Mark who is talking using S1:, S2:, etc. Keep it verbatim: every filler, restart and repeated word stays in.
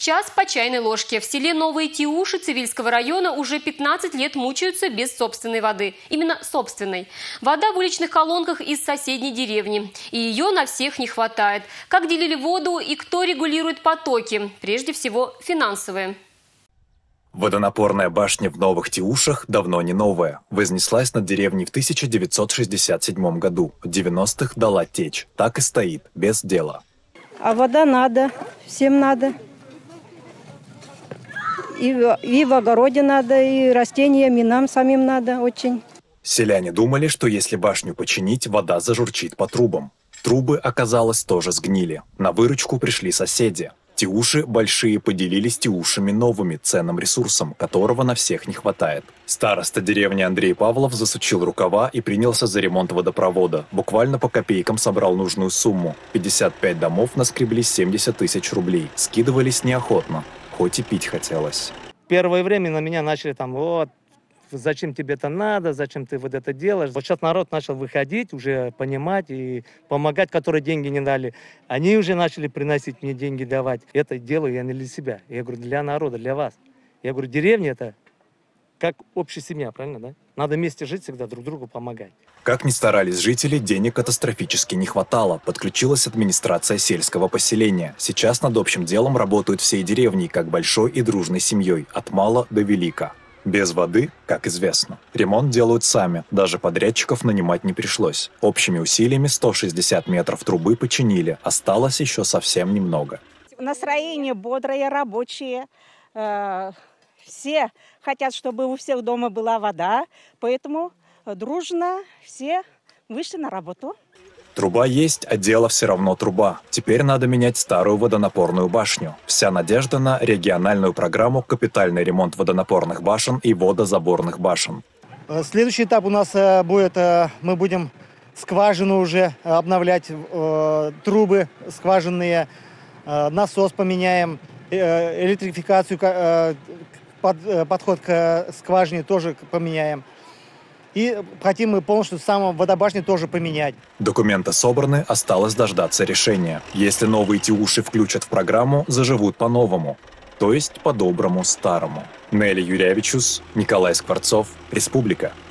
S1: Час по чайной ложке. В селе Новые Тиуши Цивильского района уже пятнадцать лет мучаются без собственной воды. Именно собственной. Вода в уличных колонках из соседней деревни. И ее на всех не хватает. Как делили воду и кто регулирует потоки? Прежде всего, финансовые.
S2: Водонапорная башня в Новых Тиушах давно не новая. Вознеслась над деревней в тысяча девятьсот шестьдесят седьмом году. В девяностых дала течь. Так и стоит, без дела.
S3: А вода надо, всем надо. И, и в огороде надо, и растениям, и нам самим надо очень.
S2: Селяне думали, что если башню починить, вода зажурчит по трубам. Трубы, оказалось, тоже сгнили. На выручку пришли соседи. Тиуши большие поделились тиушами новыми, ценным ресурсом, которого на всех не хватает. Староста деревни Андрей Павлов засучил рукава и принялся за ремонт водопровода. Буквально по копейкам собрал нужную сумму. пятьдесят пять домов наскребли семьдесят тысяч рублей. Скидывались неохотно, хоть и пить хотелось.
S4: Первое время на меня начали там, вот, зачем тебе это надо, зачем ты вот это делаешь. Вот сейчас народ начал выходить, уже понимать и помогать, которые деньги не дали. Они уже начали приносить мне деньги, давать. Это делаю я не для себя. Я говорю, для народа, для вас. Я говорю, деревня это как общая семья, правильно, да? Надо вместе жить всегда, друг другу помогать.
S2: Как ни старались жители, денег катастрофически не хватало. Подключилась администрация сельского поселения. Сейчас над общим делом работают всей деревней, как большой и дружной семьей, от мала до велика. Без воды, как известно. Ремонт делают сами, даже подрядчиков нанимать не пришлось. Общими усилиями сто шестьдесят метров трубы починили, осталось еще совсем немного.
S5: Настроение бодрое, рабочее. Все хотят, чтобы у всех дома была вода, поэтому дружно все вышли на работу.
S2: Труба есть, а дело все равно труба. Теперь надо менять старую водонапорную башню. Вся надежда на региональную программу «Капитальный ремонт водонапорных башен и водозаборных башен».
S6: Следующий этап у нас будет, мы будем скважину уже обновлять, трубы скважинные, насос поменяем, электрификацию, подход к скважине тоже поменяем. И хотим мы полностью саму водобашню тоже поменять.
S2: Документы собраны, осталось дождаться решения. Если Новые Тиуши включат в программу, заживут по-новому. То есть по-доброму старому. Нелли Юрявичус, Николай Скворцов, Республика.